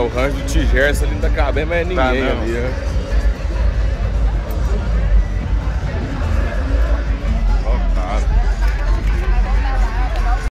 rancho do Tigerson ali não tá cabendo mais ninguém Tá, não. ali, né?